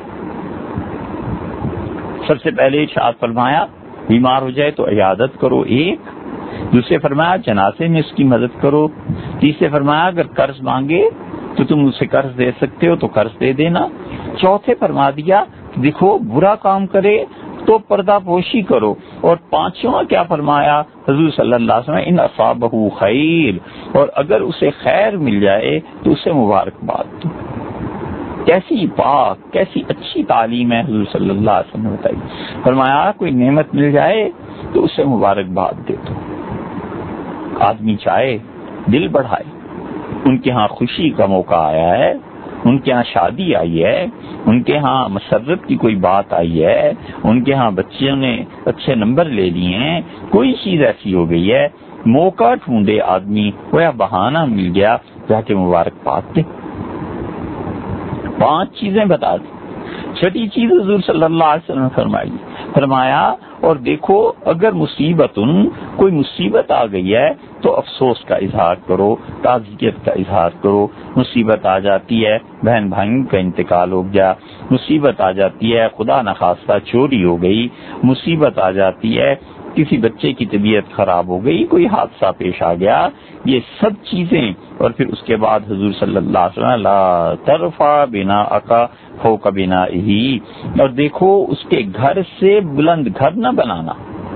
سب سے پہلے ارشاد فرمایا بیمار ہو جائے تو عیادت کرو ایک, دوسرے فرمایا جنازے میں اس کی مدد کرو, تیسرے فرمایا اگر قرض مانگے تو تم اسے قرض دے سکتے ہو تو قرض دے دینا, چوتھے فرما دیا دیکھو برا کام کرے تو پردہ پوشی کرو, اور پانچواں کیا فرمایا حضور صلی اللہ علیہ وسلم ان اصابہ خیر, اور اگر اسے خیر مل جائے تو اسے مبارکباد دو. کیسی پاک کیسی اچھی تعلیم ہے حضور صلی اللہ علیہ وسلم نے بتائی. فرمایا کوئی نعمت مل جائے تو اسے مبارکباد دے دو. آدمی چاہے دل بڑھائے, ان کے ہاں خوشی کا موقع آیا ہے, ان کے ہاں شادی آئی ہے, ان کے ہاں مسرت کی کوئی بات آئی ہے, ان کے ہاں بچوں نے اچھے نمبر لے لیے ہیں, کوئی چیز ایسی ہو گئی ہے, موقع ڈھونڈے آدمی, وہ یا بہانہ مل گیا, جا کے مبارکباد دے. پانچ چیزیں بتا دی. چھٹی چیز حضور صلی اللہ علیہ وسلم نے فرمائی, فرمایا اور دیکھو اگر مصیبت کوئی مصیبت آ گئی ہے تو افسوس کا اظہار کرو, تعزیت کا اظہار کرو. مصیبت آ جاتی ہے بہن بھائی کا انتقال ہو گیا, مصیبت آ جاتی ہے خدا نخواستہ چوری ہو گئی, مصیبت آ جاتی ہے کسی بچے کی طبیعت خراب ہو گئی, کوئی حادثہ پیش آ گیا, یہ سب چیزیں. اور پھر اس کے بعد حضور صلی اللہ علیہ وسلم لا ترفع بناءک فوق بنائہ, اور دیکھو اس کے گھر سے بلند گھر نہ بنانا.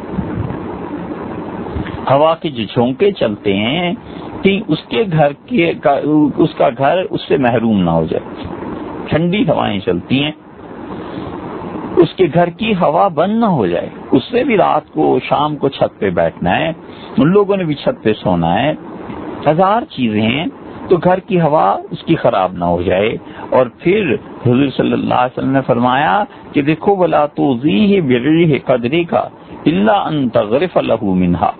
ہوا کے جو جھونکے چلتے ہیں کہ اس کے گھر کے اس کا گھر اس سے محروم نہ ہو جائے. ٹھنڈی ہوائیں چلتی ہیں, اس کے گھر کی ہوا بند نہ ہو جائے. اس نے بھی رات کو شام کو چھت پہ بیٹھنا ہے, ان لوگوں نے بھی چھت پہ سونا ہے, ہزار چیزیں ہیں, تو گھر کی ہوا اس کی خراب نہ ہو جائے. اور پھر حضور صلی اللہ علیہ وسلم نے فرمایا کہ دیکھو ولا تؤذیہ برریح قدرک الا ان تغرف له منها,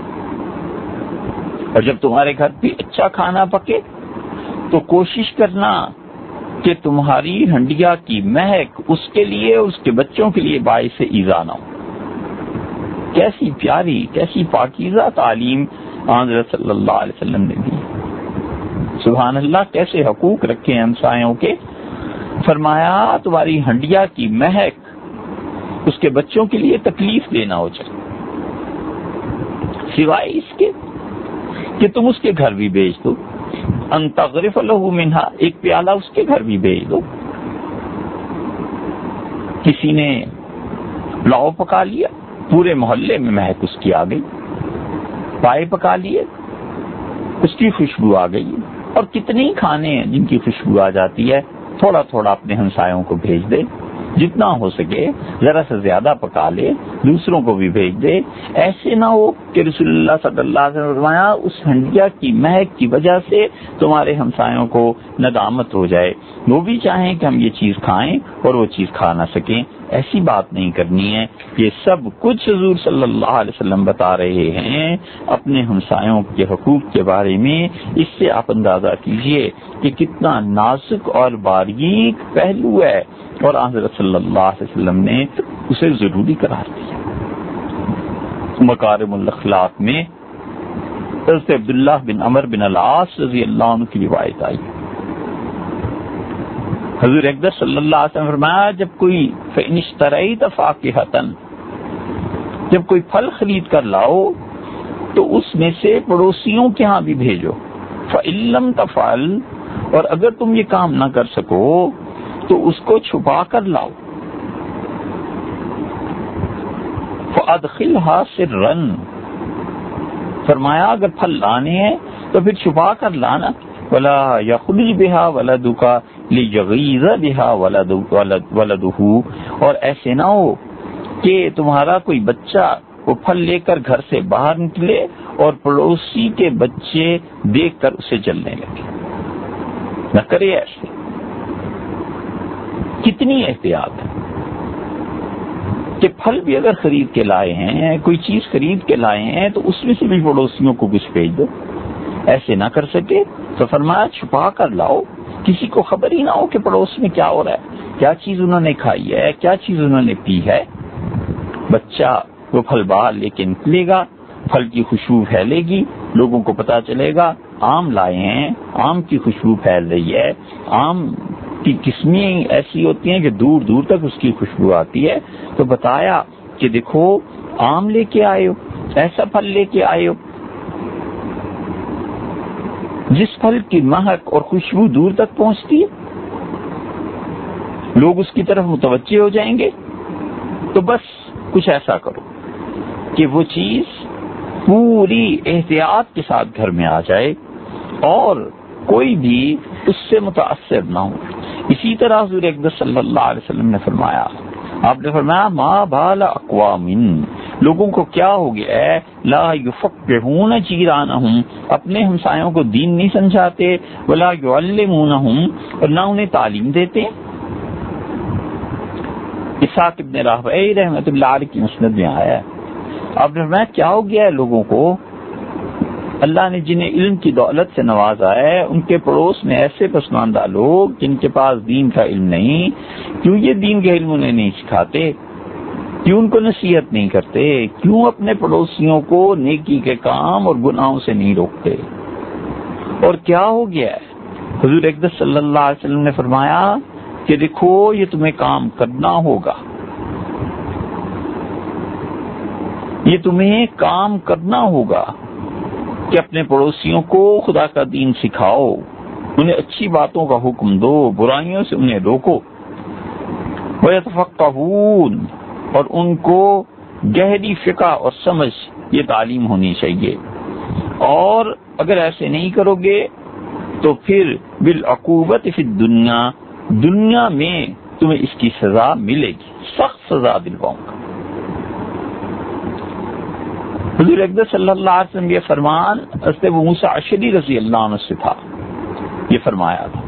اور جب تمہارے گھر پہ اچھا کھانا پکے تو کوشش کرنا کہ تمہاری ہنڈیا کی مہک اس کے لیے اس کے بچوں کے لیے باعث ایذا نہ ہو. کیسی پیاری کیسی پاکیزہ تعلیم حضرت صلی اللہ علیہ وسلم نے دی. سبحان اللہ, کیسے حقوق رکھے ہمسایوں کے. فرمایا تمہاری ہنڈیا کی مہک اس کے بچوں کے لیے تکلیف دینا ہو جائے, سوائے اس کے کہ تم اس کے گھر بھی بیچ دو, ان تغرف له منها, ایک پیالہ اس کے گھر بھی بیچ دو. کسی نے پلاؤ پکا لیا, پورے محلے میں مہک اس کی آ گئی, پائے پکا لیے اس کی خوشبو آ گئی, اور کتنے کھانے ہیں جن کی خوشبو آ جاتی ہے. تھوڑا تھوڑا اپنے ہمسایوں کو بھیج دے, جتنا ہو سکے ذرا سے زیادہ پکا لے, دوسروں کو بھی بھیج دے. ایسے نہ ہو کہ رسول اللہ صلی اللہ علیہ وسلم نے فرمایا اس ہنڈیا کی مہک کی وجہ سے تمہارے ہمسایوں کو ندامت ہو جائے, وہ بھی چاہیں کہ ہم یہ چیز کھائیں اور وہ چیز کھا نہ سکیں. ایسی بات نہیں کرنی ہے. یہ سب کچھ حضور صلی اللہ علیہ وسلم بتا رہے ہیں اپنے ہمسایوں کے حقوق کے بارے میں. اس سے آپ اندازہ کیجئے کہ کتنا نازک اور باریک پہلو ہے, اور حضرت صلی اللہ علیہ وسلم نے اسے ضروری قرار دیا. مکارم الاخلاق میں حضرت عبداللہ بن عمر بن العاص رضی اللہ عنہ کی روایت آئی. حضور اکبر صلی اللہ علیہ وسلم فرمایا جب کوئی فإن اشتریت فاکہۃ, جب کوئی پھل خرید کر لاؤ تو اس میں سے پڑوسیوں کے ہاں بھی بھیجو. فإن لم تفعل, اور اگر تم یہ کام نہ کر سکو تو اس کو چھپا کر لاؤ. فَأَدْخِلْهَا سِرًّا، فرمایا اگر پھل لانے ہیں تو پھر چھپا کر لانا، وَلَا يَخْرُجْ بِهَا وَلَدُكَ لِيَغِيظَ بِهَا وَلَدُهُ، اور ایسے نہ ہو کہ تمہارا کوئی بچہ وہ پھل لے کر گھر سے باہر نکلے اور پڑوسی کے بچے دیکھ کر اسے جلنے لگے، نہ کرے ایسے۔ کتنی احتیاط ہے کہ پھل بھی اگر خرید کے لائے ہیں، کوئی چیز خرید کے لائے ہیں تو اس میں سے بھی پڑوسیوں کو کچھ بھیج دو، ایسے نہ کر سکے تو فرمایا چھپا کر لاؤ، کسی کو خبر ہی نہ ہو کہ پڑوس میں کیا ہو رہا ہے، کیا چیز انہوں نے کھائی ہے، کیا چیز انہوں نے پی ہے۔ بچہ وہ پھل باہر لے کے نکلے گا، پھل کی خوشبو پھیلے گی، لوگوں کو پتا چلے گا آم لائے ہیں، آم کی خوشبو پھیل رہی ہے، آم کی قسمیں ایسی ہوتی ہیں کہ دور دور تک اس کی خوشبو آتی ہے، تو بتایا کہ دیکھو آم لے کے آئے ہو، ایسا پھل لے کے آئے ہو جس پھل کی مہک اور خوشبو دور تک پہنچتی ہے، لوگ اس کی طرف متوجہ ہو جائیں گے، تو بس کچھ ایسا کرو کہ وہ چیز پوری احتیاط کے ساتھ گھر میں آ جائے اور کوئی بھی اس سے متاثر نہ ہو۔ اسی طرح حضور اقدس صلی اللہ علیہ وسلم نے فرمایا، آپ نے فرمایا ما بال اقوام، لوگوں کو کیا ہو گیا ہے، لا یفقہون جیرانہم، اپنے ہمسایوں کو دین نہیں سمجھاتے، ولا یعلمونہم، اور نہ انہیں تعلیم دیتے۔ اسحاق ابن راہویہ رحمۃ اللہ علیہ کی مسند میں آیا ہے، آپ نے فرمایا کیا ہو گیا ہے لوگوں کو، اللہ نے جنہیں علم کی دولت سے نوازا ہے ان کے پڑوس میں ایسے پسماندہ لوگ جن کے پاس دین کا علم نہیں، کیوں یہ دین کا علم انہیں نہیں سکھاتے، کیوں ان کو نصیحت نہیں کرتے، کیوں اپنے پڑوسیوں کو نیکی کے کام اور گناہوں سے نہیں روکتے۔ اور کیا ہو گیا ہے، حضور اقدس صلی اللہ علیہ وسلم نے فرمایا کہ دیکھو یہ تمہیں کام کرنا ہوگا، یہ تمہیں کام کرنا ہوگا کہ اپنے پڑوسیوں کو خدا کا دین سکھاؤ، انہیں اچھی باتوں کا حکم دو، برائیوں سے انہیں روکو، وَيَتَفَقَّهُونَ، اور ان کو گہری فقہ اور سمجھ یہ تعلیم ہونی چاہیے، اور اگر ایسے نہیں کرو گے تو پھر بالعقوبۃ فی الدنیا، دنیا میں تمہیں اس کی سزا ملے گی، سخت سزا دلواؤں گا۔ حضور اقدس صلی اللہ علیہ وسلم یہ فرمان حضرت ابو موسیٰ اشعری رضی اللہ عنہ سے تھا، یہ فرمایا تھا،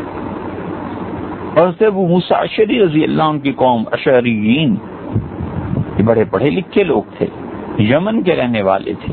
اور حضرت ابو موسیٰ اشعری رضی اللہ عنہ کی قوم اشعریین یہ بڑے پڑھے لکھے لوگ تھے، یمن کے رہنے والے تھے،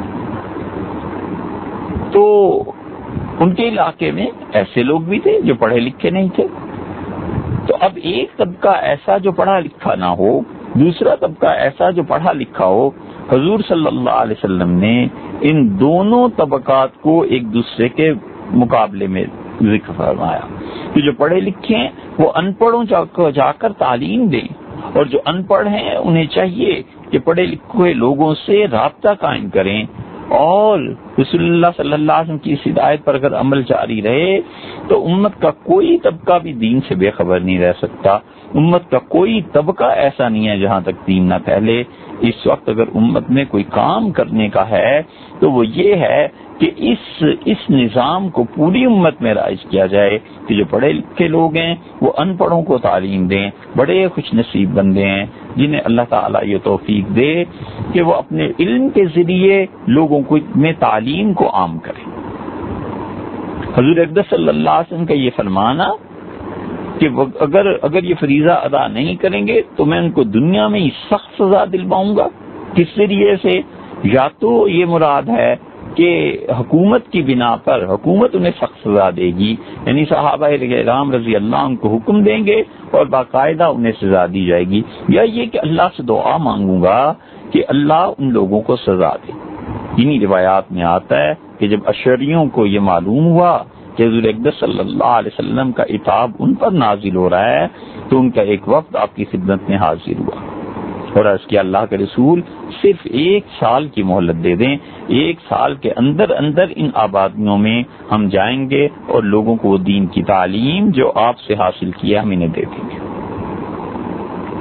تو ان کے علاقے میں ایسے لوگ بھی تھے جو پڑھے لکھے نہیں تھے، تو اب ایک طبقہ ایسا جو پڑھا لکھا نہ ہو، دوسرا طبقہ ایسا جو پڑھا لکھا ہو، حضور صلی اللہ علیہ وسلم نے ان دونوں طبقات کو ایک دوسرے کے مقابلے میں ذکر فرمایا کہ جو پڑھے لکھے ہیں وہ ان پڑھوں کو جا کر تعلیم دیں، اور جو ان پڑھ ہیں انہیں چاہیے کہ پڑھے لکھے لوگوں سے رابطہ قائم کریں، اور رسول اللہ صلی اللہ علیہ وسلم کی اس ہدایت پر اگر عمل جاری رہے تو امت کا کوئی طبقہ بھی دین سے بے خبر نہیں رہ سکتا، امت کا کوئی طبقہ ایسا نہیں ہے جہاں تک دین نہ پھیلے۔ اس وقت اگر امت میں کوئی کام کرنے کا ہے تو وہ یہ ہے کہ اس اس نظام کو پوری امت میں رائج کیا جائے کہ جو پڑھے لکھے لوگ ہیں وہ ان پڑھوں کو تعلیم دیں، بڑے خوش نصیب بندے ہیں جنہیں اللہ تعالیٰ یہ توفیق دے کہ وہ اپنے علم کے ذریعے لوگوں کو میں تعلیم کو عام کریں۔ حضور اقدس صلی اللہ علیہ وسلم کا یہ فرمانا کہ اگر اگر یہ فریضہ ادا نہیں کریں گے تو میں ان کو دنیا میں ہی سخت سزا دلواؤں گا۔ کس ذریعے سے؟ یا تو یہ مراد ہے کہ حکومت کی بنا پر حکومت انہیں سخت سزا دے گی، یعنی صحابہ کرام رضی اللہ عنہ کو حکم دیں گے اور باقاعدہ انہیں سزا دی جائے گی، یا یہ کہ اللہ سے دعا مانگوں گا کہ اللہ ان لوگوں کو سزا دے۔ انہی روایات میں آتا ہے کہ جب اشعریوں کو یہ معلوم ہوا کہ حضور اقدس صلی اللہ علیہ وسلم کا عتاب ان پر نازل ہو رہا ہے تو ان کا ایک وفد آپ کی خدمت میں حاضر ہوا اور عرض کیا اللہ کے رسول صرف ایک سال کی مہلت دے دیں، ایک سال کے اندر اندر ان آبادیوں میں ہم جائیں گے اور لوگوں کو دین کی تعلیم جو آپ سے حاصل کیا ہم انہیں دے دیں گے۔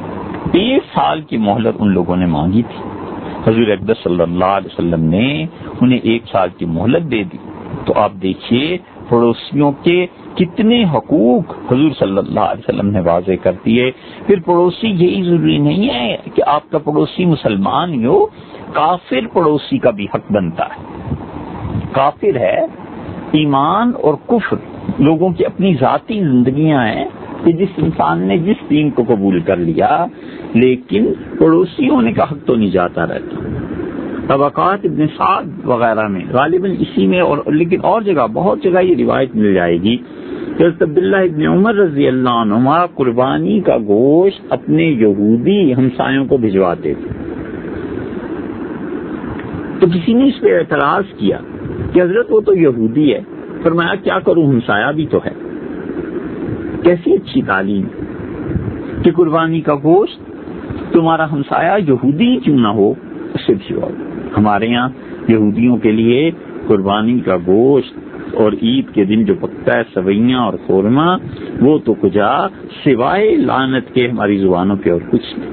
ایک سال کی مہلت ان لوگوں نے مانگی تھی، حضور اقدس صلی اللہ علیہ وسلم نے انہیں ایک سال کی مہلت دے دی. تو آپ دیکھیے پڑوسیوں کے کتنے حقوق حضور صلی اللہ علیہ وسلم نے واضح کر دیے. پھر پڑوسی یہی ضروری نہیں ہے کہ آپ کا پڑوسی مسلمان ہی ہو، کافر پڑوسی کا بھی حق بنتا ہے. کافر ہے، ایمان اور کفر لوگوں کی اپنی ذاتی زندگیاں ہیں کہ جس انسان نے جس دین کو قبول کر لیا، لیکن پڑوسی ہونے کا حق تو نہیں جاتا رہتا. طبقات ابن سعد وغیرہ میں غالباً اسی میں اور لیکن اور جگہ بہت جگہ یہ روایت مل جائے گی کہ حضرت عبداللہ ابن عمر رضی اللہ عنہما قربانی کا گوشت اپنے یہودی ہمسایوں کو بھجواتے تھے. تو کسی نے اس پہ اعتراض کیا کہ حضرت وہ تو یہودی ہے. فرمایا کیا کروں، ہمسایہ بھی تو ہے. کیسی اچھی تعلیم کہ قربانی کا گوشت تمہارا ہمسایہ یہودی کیوں نہ ہو اس سے بھجواؤ. ہمارے یہاں یہودیوں کے لیے قربانی کا گوشت اور عید کے دن جو پکتا ہے سویاں اور قورمہ، وہ تو کجا سوائے لعنت کے ہماری زبانوں پہ اور کچھ نہیں،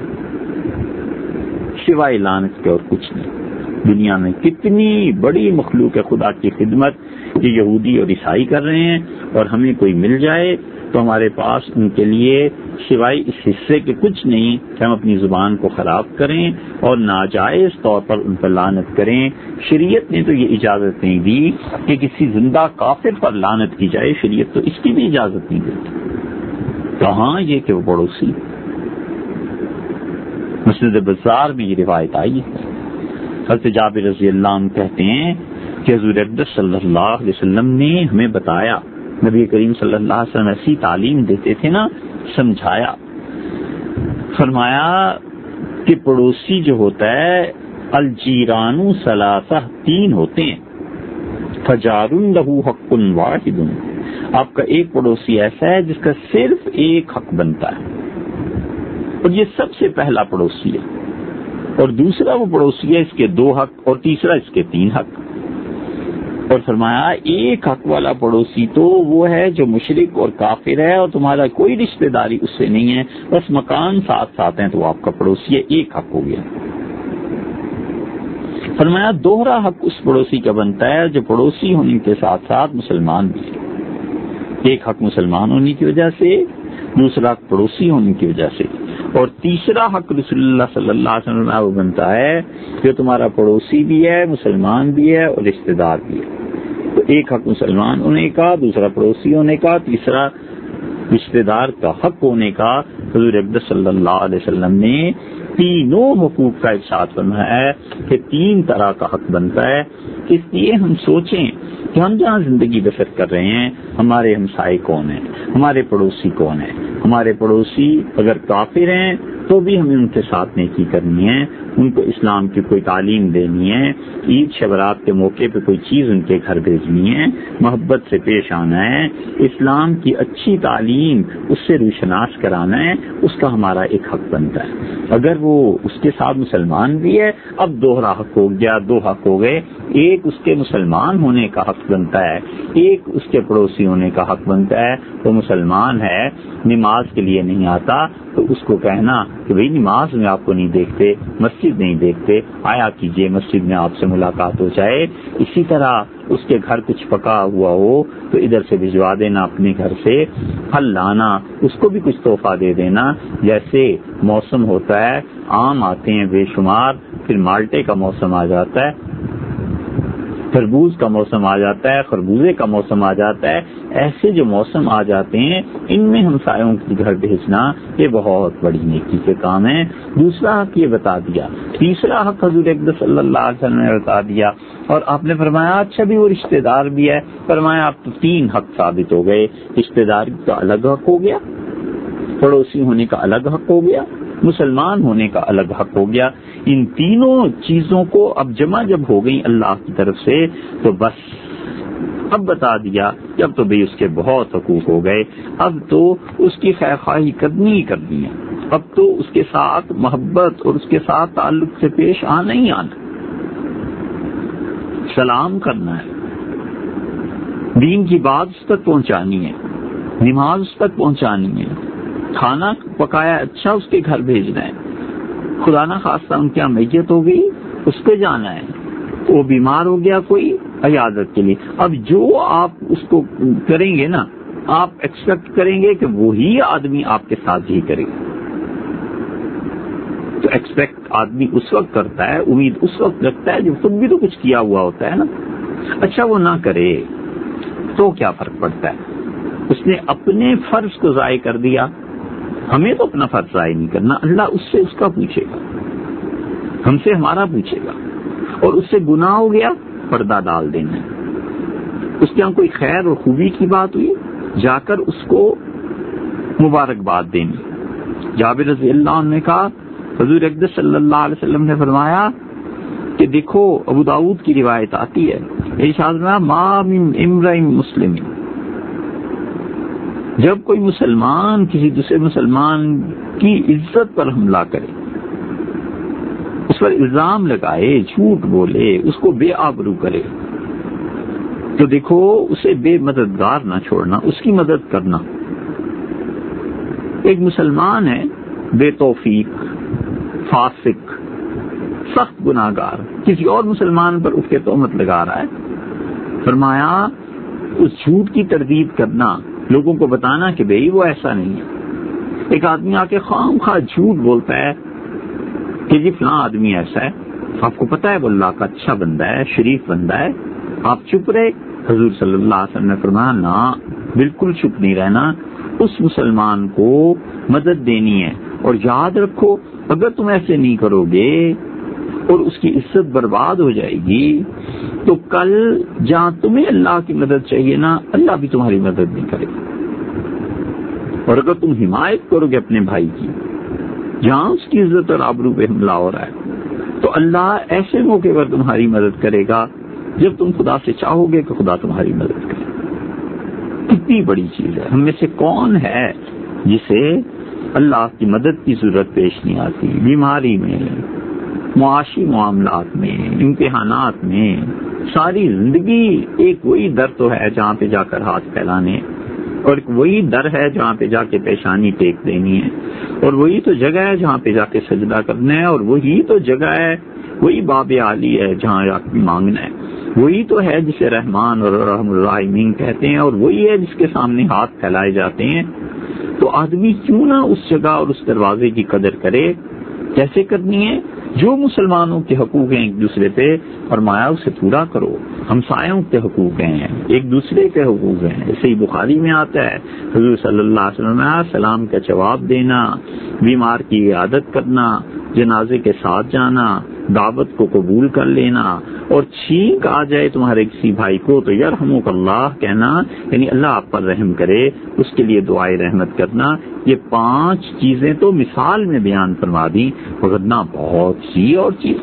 سوائے لعنت کے اور کچھ نہیں. دنیا میں کتنی بڑی مخلوق خدا کی خدمت یہ یہودی اور عیسائی کر رہے ہیں، اور ہمیں کوئی مل جائے تو ہمارے پاس ان کے لیے سوائے اس حصے کے کچھ نہیں کہ ہم اپنی زبان کو خراب کریں اور ناجائز طور پر ان پر لعنت کریں. شریعت نے تو یہ اجازت نہیں دی کہ کسی زندہ کافر پر لعنت کی جائے، شریعت تو اس کی بھی اجازت نہیں دیتی. کہاں یہ کہ وہ پڑوسی. مسند بزار میں یہ روایت آئی ہے. حضرت جابر رضی اللہ عنہ کہتے ہیں کہ حضور اقدس صلی اللہ علیہ وسلم نے ہمیں بتایا، نبی کریم صلی اللہ علیہ وسلم ایسی تعلیم دیتے تھے نا، سمجھایا. فرمایا کہ پڑوسی جو ہوتا ہے الجیران ثلاثہ، تین ہوتے ہیں. فجار لہ حق واحد، آپ کا ایک پڑوسی ایسا ہے جس کا صرف ایک حق بنتا ہے، اور یہ سب سے پہلا پڑوسی ہے. اور دوسرا وہ پڑوسی ہے اس کے دو حق، اور تیسرا اس کے تین حق. اور فرمایا ایک حق والا پڑوسی تو وہ ہے جو مشرک اور کافر ہے اور تمہارا کوئی رشتہ داری اس سے نہیں ہے، بس مکان ساتھ ساتھ ہیں تو وہ آپ کا پڑوسی ہے. ایک حق ہو گیا. فرمایا دوہرا حق اس پڑوسی کا بنتا ہے جو پڑوسی ہونے کے ساتھ ساتھ مسلمان بھی ہے. ایک حق مسلمان ہونے کی وجہ سے، دوسرا حق پڑوسی ہونے کی وجہ سے، اور تیسرا حق رسول اللہ صلی اللہ علیہ وسلم وہ بنتا ہے جو تمہارا پڑوسی بھی ہے، مسلمان بھی ہے اور رشتہ دار بھی ہے. تو ایک حق مسلمان ہونے کا، دوسرا پڑوسی ہونے کا، تیسرا رشتہ دار کا حق ہونے کا. حضور اقدس صلی اللہ علیہ وسلم نے تینوں حقوق کا ارشاد فرمایا ہے کہ تین طرح کا حق بنتا ہے. اس لیے ہم سوچیں کہ ہم جہاں زندگی بسر کر رہے ہیں ہمارے ہمسائے کون ہیں، ہمارے پڑوسی کون ہیں. ہمارے پڑوسی اگر کافر ہیں تو بھی ہمیں ان کے ساتھ نیکی کرنی ہے، ان کو اسلام کی کوئی تعلیم دینی ہے، عید شبرات کے موقع پہ کوئی چیز ان کے گھر بھیجنی ہے، محبت سے پیش آنا ہے، اسلام کی اچھی تعلیم اس سے روشناس کرانا ہے. اس کا ہمارا ایک حق بنتا ہے. اگر وہ اس کے ساتھ مسلمان بھی ہے، اب دوہرا حق ہو گیا، دو حق ہو گئے. ایک اس کے مسلمان ہونے کا حق بنتا ہے، ایک اس کے پڑوسی ہونے کا حق بنتا ہے. وہ مسلمان ہے، نماز کے لیے نہیں آتا تو اس کو کہنا کہ بھئی نماز میں آپ کو نہیں دیکھتے، مسجد نہیں دیکھتے، آیا کیجئے مسجد میں آپ سے ملاقات ہو جائے. اسی طرح اس کے گھر کچھ پکا ہوا ہو تو ادھر سے بھجوا دینا اپنے گھر سے، پھل لانا، اس کو بھی کچھ تحفہ دے دینا. جیسے موسم ہوتا ہے، آم آتے ہیں بے شمار، پھر مالٹے کا موسم آ جاتا ہے، تربوز کا موسم آ جاتا ہے، خربوزے کا موسم آ جاتا ہے. ایسے جو موسم آ جاتے ہیں ان میں ہمسایوں کے گھر بھیجنا یہ بہت بڑی نیکی کے کام ہے. دوسرا حق یہ بتا دیا. تیسرا حق حضور اقدس صلی اللہ علیہ وسلم نے بتا دیا، اور آپ نے فرمایا اچھا بھی وہ رشتہ دار بھی ہے. فرمایا آپ تو تین حق ثابت ہو گئے. رشتہ داری کا الگ حق ہو گیا، پڑوسی ہونے کا الگ حق ہو گیا، مسلمان ہونے کا الگ حق ہو گیا. ان تینوں چیزوں کو اب جمع جب ہو گئی اللہ کی طرف سے تو بس اب بتا دیا کہ اب تو بھئی اس کے بہت حقوق ہو گئے. اب تو اس کی خیر خواہی کرنی ہی کرنی ہے. اب تو اس کے ساتھ محبت اور اس کے ساتھ تعلق سے پیش آنا ہی آنا، سلام کرنا ہے، دین کی بات اس تک پہنچانی ہے، نماز اس تک پہنچانی ہے، کھانا پکایا اچھا اس کے گھر بھیجنا ہے. خدا نہ خواستہ ان کی میت ہو گئی، اس پہ جانا ہے، وہ بیمار ہو گیا کوئی عیادت کے لیے، اب جو آپ اس کو کریں گے نا، آپ ایکسپیکٹ کریں گے کہ وہی آدمی آپ کے ساتھ ہی کرے گا. تو ایکسپیکٹ آدمی اس وقت کرتا ہے، امید اس وقت رکھتا ہے جب خود بھی تو کچھ کیا ہوا ہوتا ہے نا. اچھا وہ نہ کرے تو کیا فرق پڑتا ہے؟ اس نے اپنے فرض کو ضائع کر دیا. ہمیں تو اپنا فرض ضائع نہیں کرنا، اللہ اس سے اس کا پوچھے گا، ہم سے ہمارا پوچھے گا. اور اس سے گناہ ہو گیا، پردہ ڈال دینا ہے. اس کے یہاں کوئی خیر اور خوبی کی بات ہوئی، جا کر اس کو مبارکباد دینی. جابر رضی اللہ عنہ نے کہا حضور اقدس صلی اللہ علیہ وسلم نے فرمایا کہ دیکھو، ابو داؤد کی روایت آتی ہے، ارشاد میں ما من امرئ مسلم، جب کوئی مسلمان کسی دوسرے مسلمان کی عزت پر حملہ کرے، اس پر الزام لگائے، جھوٹ بولے، اس کو بے آبرو کرے، تو دیکھو اسے بے مددگار نہ چھوڑنا، اس کی مدد کرنا. ایک مسلمان ہے بے توفیق، فاسق، سخت گناہگار، کسی اور مسلمان پر اس کے تہمت لگا رہا ہے، فرمایا اس جھوٹ کی تردید کرنا، لوگوں کو بتانا کہ بھئی وہ ایسا نہیں ہے. ایک آدمی آ کے خام خواہ جھوٹ بولتا ہے کہ جی فلاں آدمی ایسا ہے، آپ کو پتا ہے وہ اللہ کا اچھا بندہ ہے، شریف بندہ ہے، آپ چپ رہے. حضور صلی اللہ علیہ وسلم نے فرمایا نا، بالکل چپ نہیں رہنا، اس مسلمان کو مدد دینی ہے. اور یاد رکھو اگر تم ایسے نہیں کرو گے اور اس کی عزت برباد ہو جائے گی تو کل جہاں تمہیں اللہ کی مدد چاہیے نا، اللہ بھی تمہاری مدد نہیں کرے گا. اور اگر تم حمایت کرو گے اپنے بھائی کی جہاں اس کی عزت اور آبرو پہ حملہ ہو رہا ہے، تو اللہ ایسے موقع پر تمہاری مدد کرے گا جب تم خدا سے چاہو گے کہ خدا تمہاری مدد کرے. کتنی بڑی چیز ہے. ہم میں سے کون ہے جسے اللہ کی مدد کی ضرورت پیش نہیں آتی؟ بیماری میں، معاشی معاملات میں، امتحانات میں، ساری زندگی ایک وہی در تو ہے جہاں پہ جا کر ہاتھ پھیلانے، اور ایک وہی در ہے جہاں پہ جا کے پیشانی ٹیک دینی ہے، اور وہی تو جگہ ہے جہاں پہ جا کے سجدہ کرنا ہے، اور وہی تو جگہ ہے، وہی باب عالی ہے جہاں جا کے مانگنا ہے، وہی تو ہے جسے رحمان اور رحم الرحیمین کہتے ہیں، اور وہی ہے جس کے سامنے ہاتھ پھیلائے جاتے ہیں. تو آدمی کیوں نہ اس جگہ اور اس دروازے کی قدر کرے؟ کیسے کرنی ہے؟ جو مسلمانوں کے حقوق ہیں ایک دوسرے پہ، فرمایا اسے پورا کرو. ہمسایوں کے حقوق ہیں، ایک دوسرے کے حقوق ہیں. ایسے ہی بخاری میں آتا ہے حضور صلی اللہ علیہ وسلم نے سلام کا جواب دینا، بیمار کی عیادت کرنا، جنازے کے ساتھ جانا، دعوت کو قبول کر لینا، اور چھینک آ جائے تمہارے کسی بھائی کو تو یرحمک اللہ کہنا، یعنی اللہ آپ پر رحم کرے، اس کے لیے دعائے رحمت کرنا. یہ پانچ چیزیں تو مثال میں بیان فرما دی، ورنہ بہت سی اور چیزیں.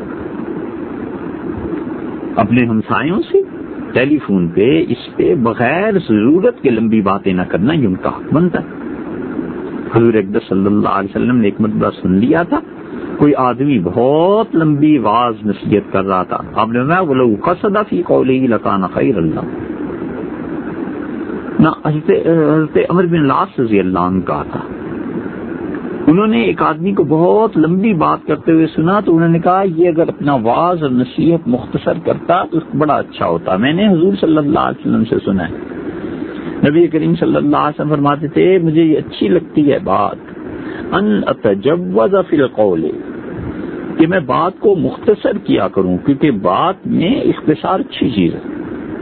اپنے ہمسایوں سے ٹیلی فون پہ اس پہ بغیر ضرورت کے لمبی باتیں نہ کرنا، یہ ان کا حق بنتا ہے. حضور اقدس صلی اللہ علیہ وسلم نے ایک مرتبہ سن لیا تھا کوئی آدمی بہت لمبی آواز نصیحت کر رہا تھا. آپ نے فرمایا وَلَوْ قَصَدَ فِي قَوْلِهِ لَكَانَ خَيْرًا لَهُ. نہ حضرت عمر بن العاص رضی اللہ عنہ کا تھا، انہوں نے ایک آدمی کو بہت لمبی بات کرتے ہوئے سنا تو انہوں نے کہا یہ اگر اپنا واعظ اور نصیحت مختصر کرتا تو بڑا اچھا ہوتا. میں نے حضور صلی اللہ علیہ وسلم سے سنا ہے، نبی کریم صلی اللہ علیہ وسلم فرماتے تھے مجھے یہ اچھی لگتی ہے بات ان اتجوز فی القول، کہ میں بات کو مختصر کیا کروں، کیونکہ بات میں اختصار اچھی چیز ہے.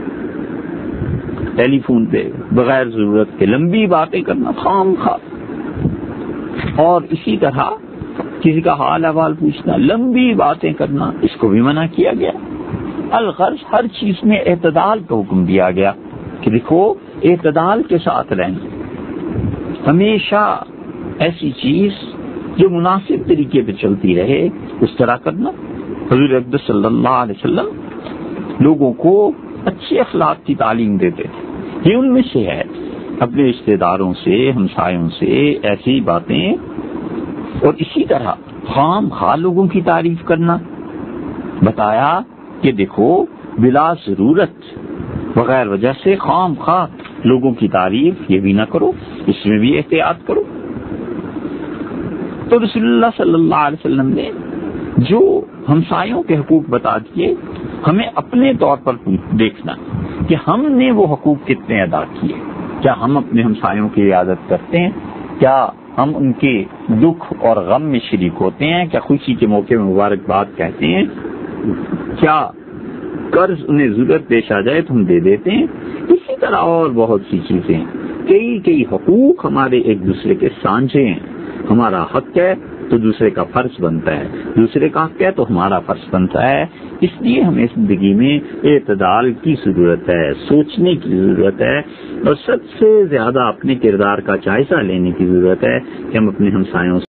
ٹیلی فون پہ بغیر ضرورت کے لمبی باتیں کرنا خام خواہ، اور اسی طرح کسی کا حال احوال پوچھنا، لمبی باتیں کرنا، اس کو بھی منع کیا گیا. الغرض ہر چیز میں اعتدال کا حکم دیا گیا کہ دیکھو اعتدال کے ساتھ رہنا، ہمیشہ ایسی چیز جو مناسب طریقے پہ چلتی رہے اس طرح کرنا. حضور اقدس صلی اللہ علیہ وسلم لوگوں کو اچھے اخلاق کی تعلیم دیتے تھے. یہ ان میں سے ہے اپنے رشتے داروں سے، ہمسایوں سے ایسی باتیں، اور اسی طرح خام خواہ لوگوں کی تعریف کرنا. بتایا کہ دیکھو بلا ضرورت بغیر وجہ سے خام خواہ لوگوں کی تعریف یہ بھی نہ کرو، اس میں بھی احتیاط کرو. تو رسول اللہ صلی اللہ علیہ وسلم نے جو ہمسایوں کے حقوق بتا دیے، ہمیں اپنے طور پر دیکھنا کہ ہم نے وہ حقوق کتنے ادا کیے. کیا ہم اپنے ہمسایوں کی عیادت کرتے ہیں؟ کیا ہم ان کے دکھ اور غم میں شریک ہوتے ہیں؟ کیا خوشی کے موقع میں مبارکباد کہتے ہیں؟ کیا قرض انہیں ضرورت پیش آ جائے تو ہم دے دیتے ہیں؟ اسی طرح اور بہت سی چیزیں، کئی کئی حقوق ہمارے ایک دوسرے کے سانجے ہیں. ہمارا حق ہے تو دوسرے کا فرض بنتا ہے، دوسرے کا حق ہے تو ہمارا فرض بنتا ہے. اس لیے ہمیں زندگی میں اعتدال کی ضرورت ہے، سوچنے کی ضرورت ہے، اور سب سے زیادہ اپنے کردار کا جائزہ لینے کی ضرورت ہے کہ ہم اپنے ہمسایوں